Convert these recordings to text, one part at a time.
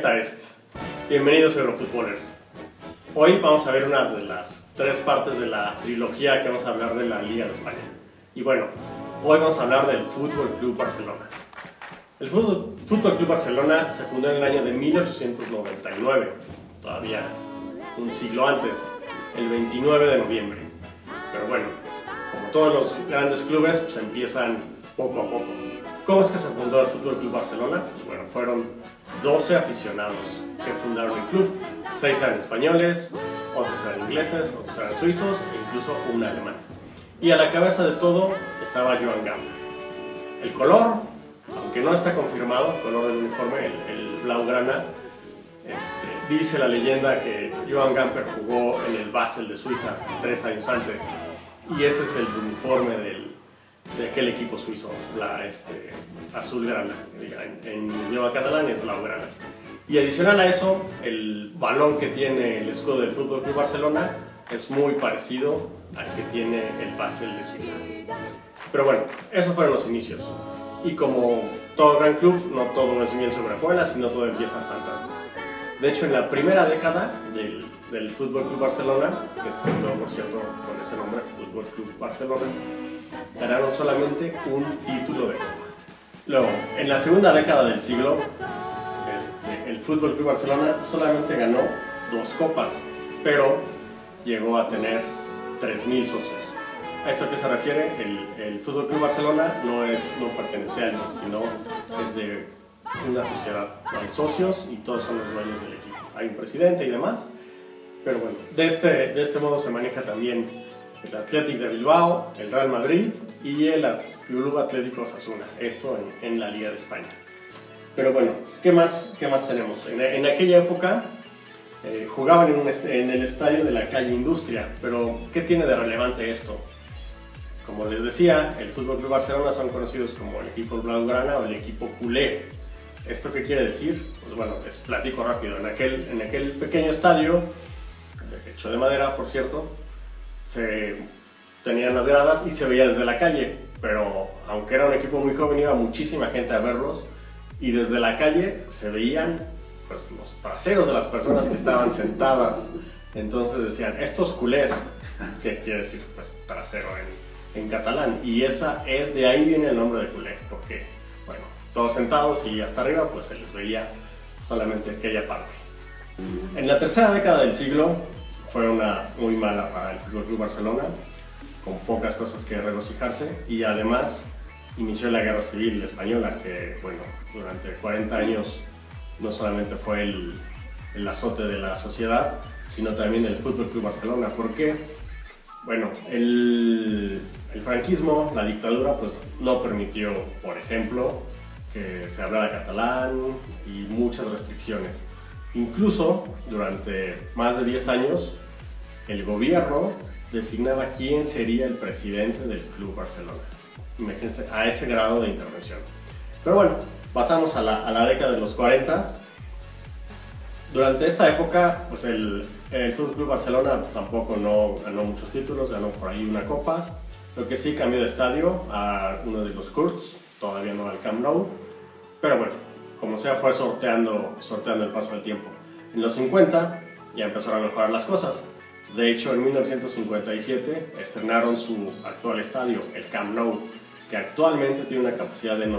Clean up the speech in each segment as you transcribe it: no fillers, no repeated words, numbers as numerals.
Est. Bienvenidos a Eurofootballers. Hoy vamos a ver una de las tres partes de la trilogía que vamos a hablar de la Liga de España. Y bueno, hoy vamos a hablar del Fútbol Club Barcelona. El Fútbol Club Barcelona se fundó en el año de 1899, todavía un siglo antes, el 29 de noviembre. Pero bueno, como todos los grandes clubes, pues empiezan poco a poco. ¿Cómo es que se fundó el Fútbol Club Barcelona? Pues bueno, fueron 12 aficionados que fundaron el club. 6 eran españoles, otros eran ingleses, otros eran suizos e incluso un alemán. Y a la cabeza de todo estaba Joan Gamper. El color, aunque no está confirmado, el color del uniforme, el blaugrana, dice la leyenda que Joan Gamper jugó en el Basel de Suiza 3 años antes. Y ese es el uniforme de aquel equipo suizo, la azulgrana, en idioma catalán es blaugrana. Y adicional a eso, el balón que tiene el escudo del Fútbol Club Barcelona es muy parecido al que tiene el Basel de Suiza. Pero bueno, esos fueron los inicios. Y como todo gran club, no todo es miel sobre hojuelas, sino todo empieza fantástico. De hecho, en la primera década del Fútbol Club Barcelona, que se quedó, por cierto, con ese nombre, Fútbol Club Barcelona, ganaron solamente un título de Copa. Luego, en la segunda década del siglo, el Fútbol Club Barcelona solamente ganó 2 copas, pero llegó a tener 3.000 socios. ¿A esto a qué se refiere? El Fútbol Club Barcelona no pertenece a alguien, sino es de una sociedad. Hay socios y todos son los dueños del equipo. Hay un presidente y demás, pero bueno, de este modo se maneja también el Athletic de Bilbao, el Real Madrid y el Club Atlético Osasuna, esto en la Liga de España. Pero bueno, ¿qué más tenemos? En aquella época jugaban en el estadio de la calle Industria, pero ¿qué tiene de relevante esto? Como les decía, el Fútbol Club Barcelona son conocidos como el equipo blaugrana o el equipo culé. ¿Esto qué quiere decir? Pues bueno, les platico rápido. En aquel pequeño estadio, hecho de madera por cierto, se tenían las gradas y se veía desde la calle, pero aunque era un equipo muy joven iba muchísima gente a verlos y desde la calle se veían pues, los traseros de las personas que estaban sentadas. Entonces decían, estos culés, ¿qué quiere decir? Pues trasero en catalán, y de ahí viene el nombre de culé, porque bueno, todos sentados y hasta arriba pues se les veía solamente aquella parte. En la tercera década del siglo fue una muy mala para el Fútbol Club Barcelona, con pocas cosas que regocijarse, y además inició la Guerra Civil Española, que bueno, durante 40 años no solamente fue el azote de la sociedad, sino también del Fútbol Club Barcelona. ¿Por qué? Bueno, el franquismo, la dictadura, pues no permitió, por ejemplo, que se hablara catalán y muchas restricciones. Incluso durante más de 10 años, el gobierno designaba quién sería el presidente del Club Barcelona. Imagínense, a ese grado de intervención. Pero bueno, pasamos a la década de los 40. Durante esta época, pues el Fútbol Club Barcelona tampoco no ganó muchos títulos, ganó por ahí una copa. Lo que sí cambió de estadio a uno de los Kurts, todavía no al Camp Nou. Pero bueno, como sea, fue sorteando el paso del tiempo. En los 50 ya empezaron a mejorar las cosas. De hecho, en 1957 estrenaron su actual estadio, el Camp Nou, que actualmente tiene una capacidad de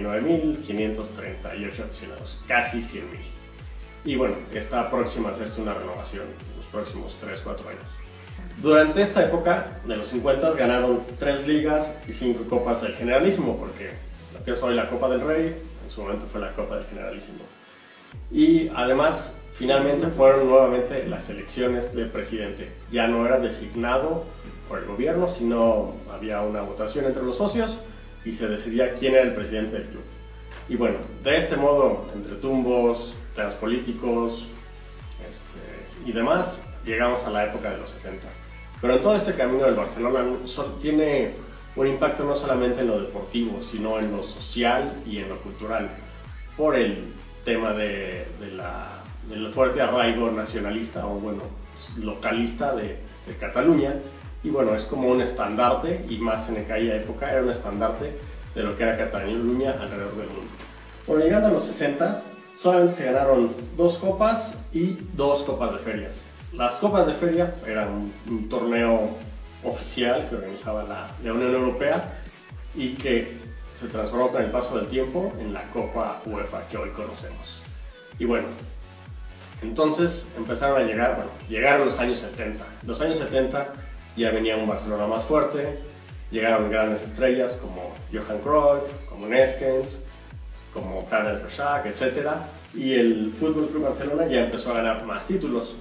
99.538 aficionados, casi 100.000. Y bueno, está próxima a hacerse una renovación en los próximos 3-4 años. Durante esta época de los 50 ganaron 3 ligas y 5 copas del Generalísimo, porque lo que es hoy la Copa del Rey, en su momento fue la Copa del Generalísimo. Y además, finalmente fueron nuevamente las elecciones de presidente. Ya no era designado por el gobierno, sino había una votación entre los socios y se decidía quién era el presidente del club. Y bueno, de este modo, entre tumbos, temas políticos y demás, llegamos a la época de los 60. Pero en todo este camino del Barcelona tiene un impacto no solamente en lo deportivo, sino en lo social y en lo cultural, por el tema del fuerte arraigo nacionalista o bueno, localista de Cataluña. Y bueno, es como un estandarte, y más en aquella época era un estandarte de lo que era Cataluña alrededor del mundo. Bueno, llegando a los 60 solamente se ganaron 2 copas y 2 copas de ferias. Las copas de feria eran un torneo oficial que organizaba la Unión Europea y que se transformó con el paso del tiempo en la Copa UEFA que hoy conocemos. Y bueno, entonces empezaron a llegar, llegaron los años 70. Los años 70 ya venía un Barcelona más fuerte, llegaron grandes estrellas como Johan Cruyff, como Neskens, como Karel Krejcik, etc. Y el Fútbol Club Barcelona ya empezó a ganar más títulos.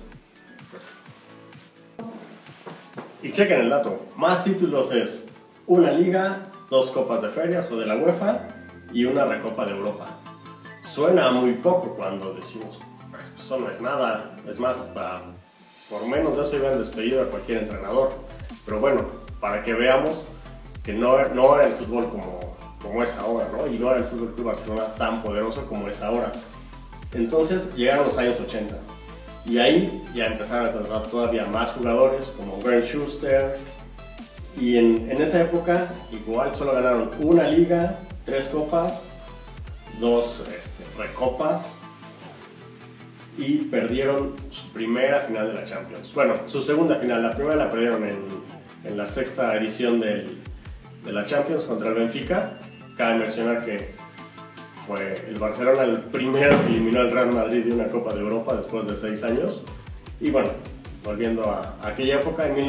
Y chequen el dato, más títulos es una liga, 2 copas de ferias o de la UEFA y una recopa de Europa. Suena muy poco cuando decimos, pues eso no es nada, es más, hasta por menos de eso iban despedido a cualquier entrenador. Pero bueno, para que veamos que no era el fútbol como es ahora, ¿no? Y no era el Fútbol Club Barcelona tan poderoso como es ahora. Entonces llegaron los años 80 y ahí ya empezaron a contratar todavía más jugadores como Bernd Schuster, y en esa época igual solo ganaron una liga, 3 copas, 2 recopas y perdieron su primera final de la Champions. Bueno, su segunda final, la primera la perdieron en la 6ª edición de la Champions contra el Benfica. Cabe mencionar que fue el Barcelona el primero que eliminó al Real Madrid de una Copa de Europa después de 6 años. Y bueno, volviendo a aquella época, en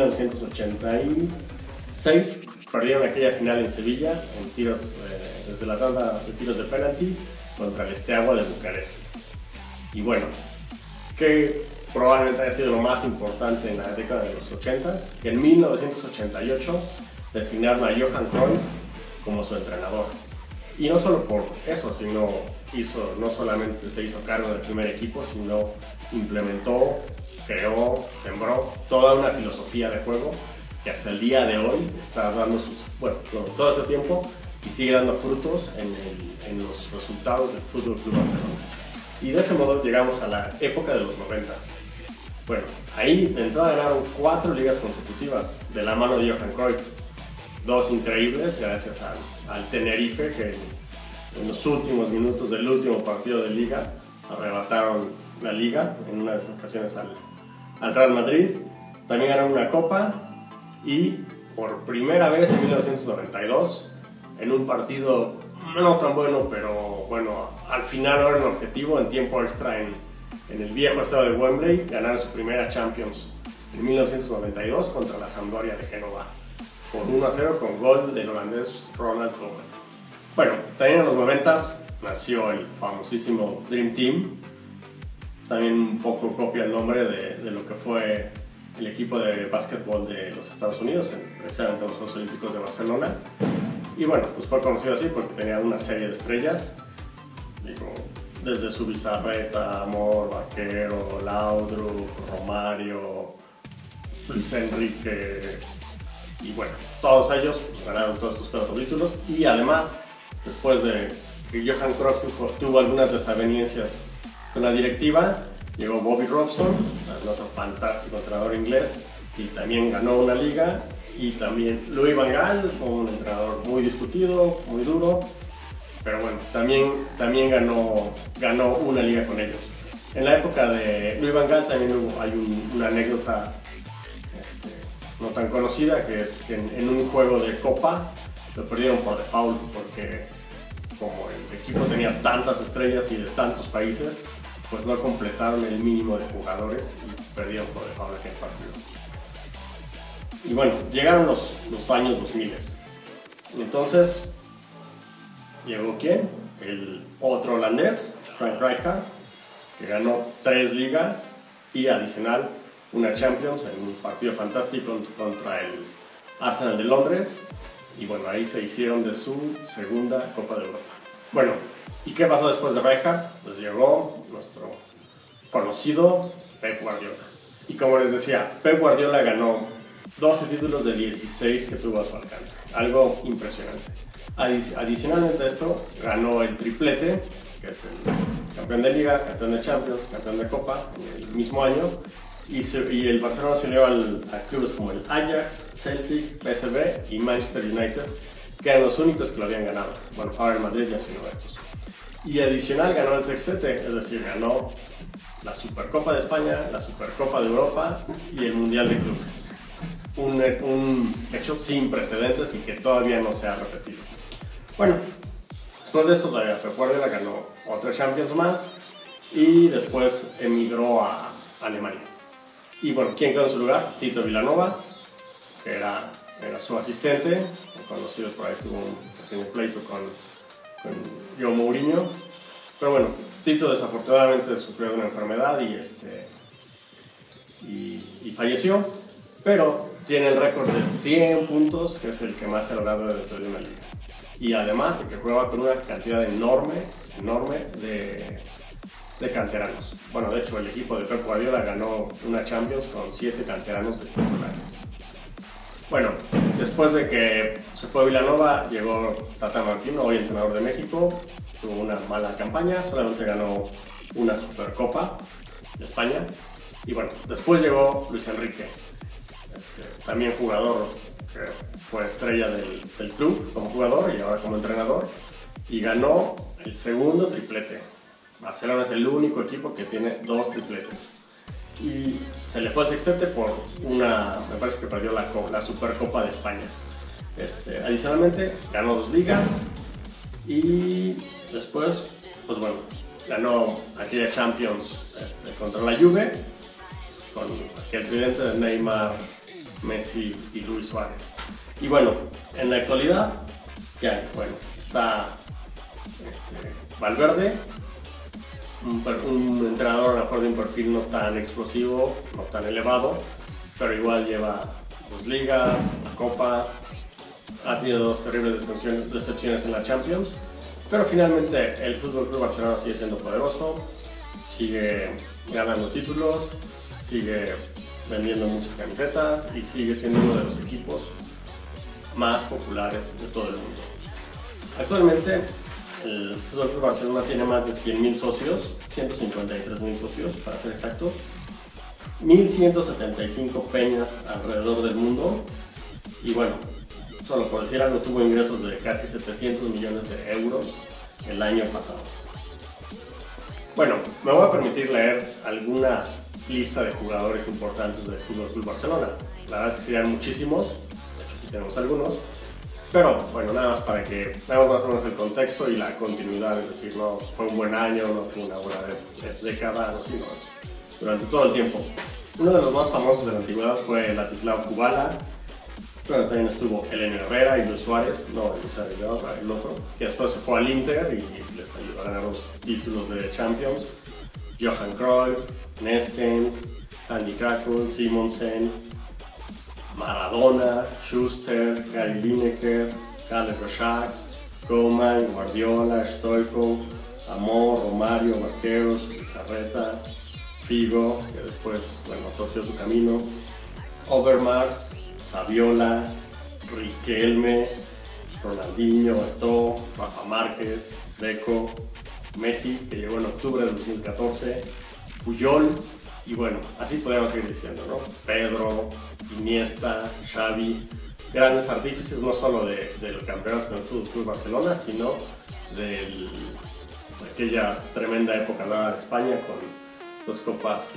1986 perdieron aquella final en Sevilla en tiros desde la tanda de tiros de penalti contra el Steaua de Bucarest. Y bueno, que probablemente haya sido lo más importante en la década de los 80s, que en 1988 designaron a Johan Cruyff como su entrenador. Y no solo por eso, sino no solamente se hizo cargo del primer equipo, sino implementó, creó, sembró toda una filosofía de juego que hasta el día de hoy está dando todo ese tiempo y sigue dando frutos en los resultados del Fútbol Club Barcelona. Y de ese modo llegamos a la época de los 90s. Bueno, ahí de entrada ganaron 4 ligas consecutivas de la mano de Johan Cruyff. 2 increíbles gracias al Tenerife, que en los últimos minutos del último partido de liga arrebataron la liga en unas ocasiones al Real Madrid. También ganaron una copa y por primera vez en 1992 en un partido no tan bueno, pero bueno, al final era un objetivo en tiempo extra en el viejo estadio de Wembley, ganaron su primera Champions en 1992 contra la Sampdoria de Génova por 1-0 con gol del holandés Ronald Koeman. Bueno, también en los 90s nació el famosísimo Dream Team, también un poco copia el nombre de lo que fue el equipo de básquetbol de los Estados Unidos, precisamente los Juegos Olímpicos de Barcelona. Y bueno, pues fue conocido así porque tenía una serie de estrellas, desde Zubizarreta, Amor, Vaquero, Laudrup, Romario, Luis Enrique, y bueno, todos ellos pues, ganaron todos estos 4 títulos. Y además, después de que Johan Cruyff tuvo algunas desavenencias con la directiva, llegó Bobby Robson, otro fantástico entrenador inglés, y también ganó una liga. Y también Louis van Gaal, un entrenador muy discutido, muy duro, pero bueno, también ganó una liga con ellos. En la época de Louis van Gaal también hay una anécdota no tan conocida, que es que en un juego de copa lo perdieron por default, porque como el equipo tenía tantas estrellas y de tantos países, pues no completaron el mínimo de jugadores y perdieron por default aquel partido. Y bueno, llegaron los años 2000. Entonces, llegó ¿quién? El otro holandés, Frank Rijkaard, que ganó 3 ligas y adicional una Champions en un partido fantástico contra el Arsenal de Londres. Y bueno, ahí se hicieron de su segunda Copa de Europa. Bueno, ¿y qué pasó después de Rijkaard? Pues llegó nuestro conocido Pep Guardiola. Y como les decía, Pep Guardiola ganó 12 títulos de 16 que tuvo a su alcance. Algo impresionante. Adicionalmente a esto, ganó el triplete, que es el campeón de Liga, campeón de Champions, campeón de Copa, en el mismo año. Y el Barcelona se unió a clubes como el Ajax, Celtic, PSV y Manchester United, que eran los únicos que lo habían ganado. Bueno, ahora el Madrid ya se unió a estos. Y adicional ganó el sextete, es decir, ganó la Supercopa de España, la Supercopa de Europa y el Mundial de Clubes. Un hecho sin precedentes y que todavía no se ha repetido. Bueno, después de esto todavía Guardiola ganó otra Champions más y después emigró a Alemania. Y bueno, ¿quién quedó en su lugar? Tito Vilanova, que era su asistente, conocido por ahí, tuvo un pequeño pleito con Joe Mourinho. Pero bueno, Tito desafortunadamente sufrió de una enfermedad y falleció, pero tiene el récord de 100 puntos, que es el que más se ha logrado dentro de una liga. Y además de que juega con una cantidad enorme de canteranos. Bueno, de hecho el equipo de Pep Guardiola ganó una Champions con 7 canteranos de titulares. Bueno, después de que se fue Vilanova, llegó Tata Martino, hoy entrenador de México. Tuvo una mala campaña, solamente ganó una Supercopa de España. Y bueno, después llegó Luis Enrique, también jugador, que fue estrella del club como jugador y ahora como entrenador. Y ganó el segundo triplete. Barcelona es el único equipo que tiene 2 tripletes. Y se le fue el sextete por me parece que perdió la Supercopa de España. Adicionalmente ganó 2 ligas y después, pues bueno, ganó aquella Champions contra la Juve con aquel tridente de Neymar, Messi y Luis Suárez. Y bueno, en la actualidad ya, bueno, está Valverde, un entrenador a lo mejor de un perfil no tan explosivo, no tan elevado, pero igual lleva 2 ligas, la Copa, ha tenido 2 terribles decepciones en la Champions, pero finalmente el Fútbol Club Barcelona sigue siendo poderoso, sigue ganando títulos, sigue vendiendo muchas camisetas y sigue siendo uno de los equipos más populares de todo el mundo. Actualmente el Fútbol Club Barcelona tiene más de 100.000 socios, 153.000 socios para ser exactos, 1.175 peñas alrededor del mundo y bueno, solo por decir algo, tuvo ingresos de casi 700 millones de euros el año pasado. Bueno, me voy a permitir leer algunas listas de jugadores importantes del Fútbol Club Barcelona. La verdad es que serían muchísimos, de hecho sí tenemos algunos. Pero bueno, nada más para que veamos más o menos el contexto y la continuidad, es decir, no fue un buen año, no fue una buena década, sino durante todo el tiempo. Uno de los más famosos de la antigüedad fue Ladislao Kubala, pero también estuvo Eleno Herrera y Luis Suárez, no el otro, que después se fue al Inter y les ayudó a ganar los títulos de Champions. Johan Cruyff, Neskens, Andy Krakel, Simonsen, Maradona, Schuster, Gary Lineker, Caleb Rashak, Koeman, Guardiola, Stoichkov, Amor, Romario, Barqueros, Pizarreta, Figo, que después, bueno, torció su camino, Overmars, Saviola, Riquelme, Ronaldinho, Eto'o, Rafa Márquez, Deco, Messi, que llegó en octubre de 2014, Puyol, y bueno, así podríamos seguir diciendo, ¿no? Pedro, Iniesta, Xavi, grandes artífices no solo de los campeonatos con el Fútbol Club Barcelona, sino de aquella tremenda época dorada de España con 2 copas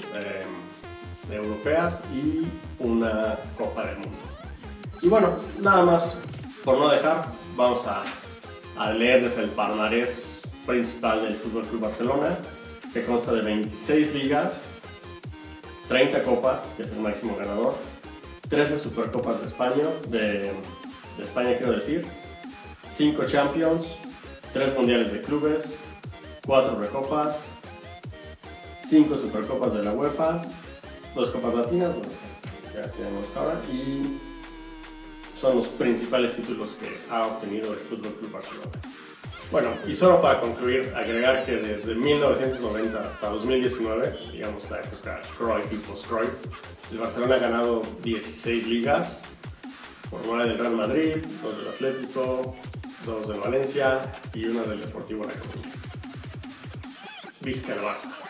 europeas y una Copa del Mundo. Y bueno, nada más por no dejar, vamos a leerles el palmarés principal del Fútbol Club Barcelona, que consta de 26 ligas, 30 copas, que es el máximo ganador, 13 Supercopas de España, de España quiero decir, 5 Champions, 3 Mundiales de Clubes, 4 Recopas, 5 Supercopas de la UEFA, 2 Copas Latinas, bueno, ya tenemos ahora, y son los principales títulos que ha obtenido el Fútbol Club Barcelona. Bueno, y solo para concluir, agregar que desde 1990 hasta 2019, digamos la época Cruyff y post-Cruyff, el Barcelona ha ganado 16 ligas, por 9 del Real Madrid, 2 del Atlético, 2 del Valencia y 1 del Deportivo La Coruña. Vizca el Barça.